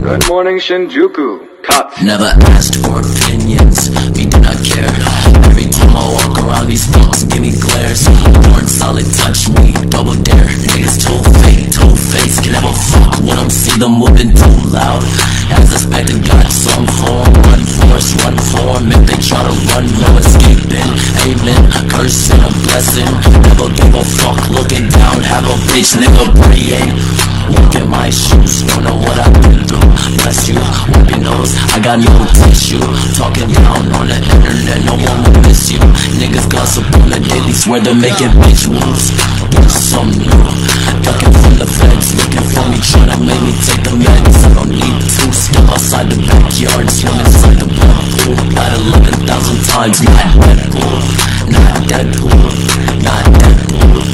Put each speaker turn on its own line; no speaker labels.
Good morning, Shinjuku. Cut.
Never asked for opinions, me do not care. Every time I walk around, these fucks give me glares. Born solid, touch me, double dare. Niggas too fake, too face, can never fuck when I'm see them moving too loud. As suspected, got some form, run force, run form. If they try to run, no escaping. Amen, cursing, a blessing. Never give a fuck, looking down, have a bitch, nigga praying. Look at my shoes, don't know what I've been through. Bless you, wipe your nose, I got no tissue. Talking down on the internet, no one will miss you. Niggas gossip on the daily, swear they're making bitch moves. Some new, ducking from the feds, looking for me, trying to make me take the meds. I don't need to, step outside the backyard, swim inside the pool. Got 11,000 times, not Deadpool, not Deadpool, not Deadpool.